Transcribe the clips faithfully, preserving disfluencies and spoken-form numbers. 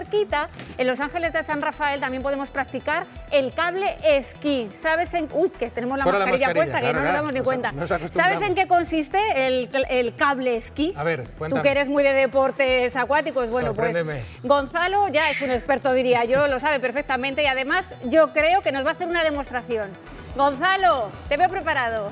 cerquita, en Los Ángeles de San Rafael, también podemos practicar el cable esquí. ¿Sabes en...? Uy, que tenemos la Fuera mascarilla, la mascarilla puesta, claro, que no claro, nos damos ni nos, cuenta. nos ¿Sabes en qué consiste el, el cable esquí? A ver, cuéntame. Tú que eres muy de deportes acuáticos, bueno, pues Gonzalo ya es un experto, diría yo, lo sabe perfectamente y además yo creo que nos va a hacer una demostración. Gonzalo, te veo preparado.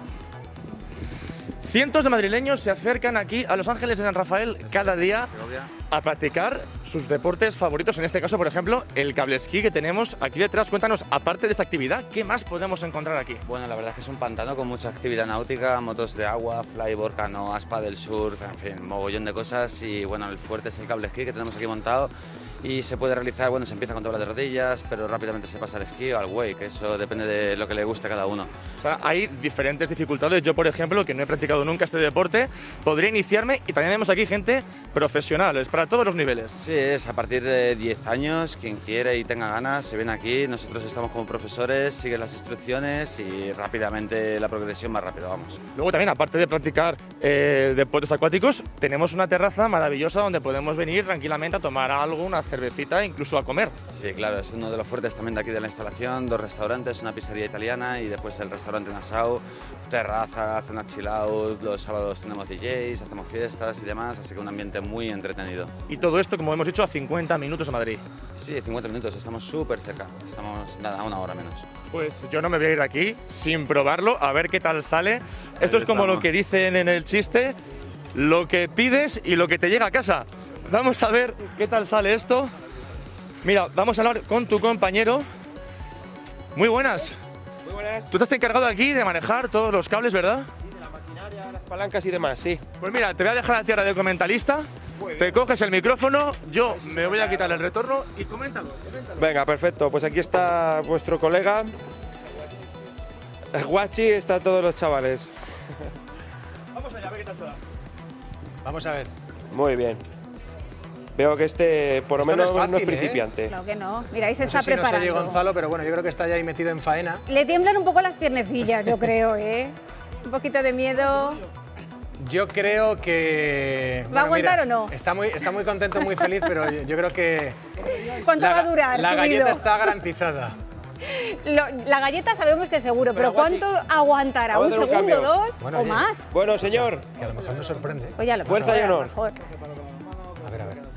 Cientos de madrileños se acercan aquí a Los Ángeles de San Rafael cada día a practicar sus deportes favoritos. En este caso, por ejemplo, el cable esquí que tenemos aquí detrás. Cuéntanos, aparte de esta actividad, ¿qué más podemos encontrar aquí? Bueno, la verdad es que es un pantano con mucha actividad náutica, motos de agua, flyboard, canoas, paddle surf, en fin, mogollón de cosas. Y bueno, el fuerte es el cable esquí que tenemos aquí montado. Y se puede realizar, bueno, se empieza con tabla de rodillas, pero rápidamente se pasa al esquí o al wake, eso depende de lo que le guste a cada uno. O sea, hay diferentes dificultades. Yo, por ejemplo, que no he practicado nunca este deporte, podría iniciarme y también tenemos aquí gente profesional, es para todos los niveles. Sí, es a partir de diez años, quien quiere y tenga ganas, se viene aquí, nosotros estamos como profesores, siguen las instrucciones y rápidamente la progresión va rápido, vamos. Luego también, aparte de practicar eh, deportes acuáticos, tenemos una terraza maravillosa donde podemos venir tranquilamente a tomar algo, una cervecita, incluso a comer. Sí, claro, es uno de los fuertes también de aquí de la instalación, dos restaurantes, una pizzería italiana y después el restaurante Nassau, terraza, zona chill out, los sábados tenemos D Js, hacemos fiestas y demás, así que un ambiente muy entretenido. Y todo esto, como hemos dicho, a cincuenta minutos a Madrid. Sí, cincuenta minutos, estamos súper cerca, estamos nada, a una hora menos. Pues yo no me voy a ir aquí sin probarlo, a ver qué tal sale. Esto es como lo que dicen en el chiste, lo que pides y lo que te llega a casa. Vamos a ver qué tal sale esto. Mira, vamos a hablar con tu compañero. Muy buenas. Muy buenas. Tú te has encargado aquí de manejar todos los cables, ¿verdad? Sí, de la maquinaria, las palancas y demás, sí. Pues mira, te voy a dejar a tierra de comentarista. Te coges el micrófono, yo me voy a quitar el retorno y coméntalo, coméntalo. Venga, perfecto. Pues aquí está vuestro colega. Guachi, están todos los chavales. Vamos allá, a ver qué tal se da. Vamos a ver. Muy bien. Veo que este, por lo Esto menos, no es fácil, no es principiante. ¿eh? Claro que no. Mira, ahí se no está sé si preparando. No sé si Gonzalo, pero bueno, yo creo que está ya ahí metido en faena. Le tiemblan un poco las piernecillas, yo creo, ¿eh? Un poquito de miedo. Yo creo que... ¿Va bueno, a aguantar mira, o no? Está muy, está muy contento, muy feliz, pero yo, yo creo que... ¿Cuánto la, va a durar? La subido? galleta está garantizada. Lo, la galleta sabemos que seguro, pero, pero ¿cuánto aguantará? ¿Un Vamos a hacer un segundo, cambio. dos Bueno, o oye, más? Bueno, señor. Que a lo mejor nos sorprende. Pues ya lo Fuerza pasó, y a lo honor. mejor. A ver, a ver.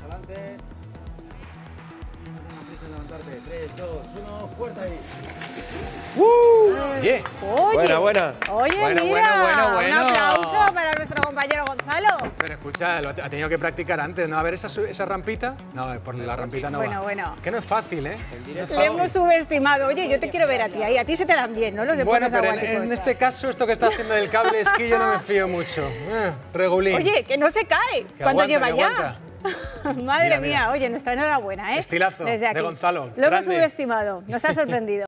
Oye, Oye, Buena, buena. Oye, Bueno, mira, bueno, bueno, bueno. un aplauso para nuestro compañero Gonzalo. pero escucha, lo ha ha tenido que practicar antes, ¿no? A ver esa, su- esa rampita. No, por la rampita no Bueno, va. bueno. Que no es fácil, ¿eh? No es Le fácil. hemos subestimado. Oye, yo te quiero ver a ti ahí. A ti se te dan bien, ¿no? Los Bueno, deportes pero en, acuáticos. en este caso, esto que está haciendo del cable esquí, yo no me fío mucho. Eh, regulín. Oye, que no se cae. Que ¿Cuánto aguanta, lleva que ya? aguanta. Madre Mira, mía, mira. oye, nuestra enhorabuena, ¿eh? Estilazo Desde de aquí. Gonzalo, Lo hemos grande. subestimado. Nos ha sorprendido.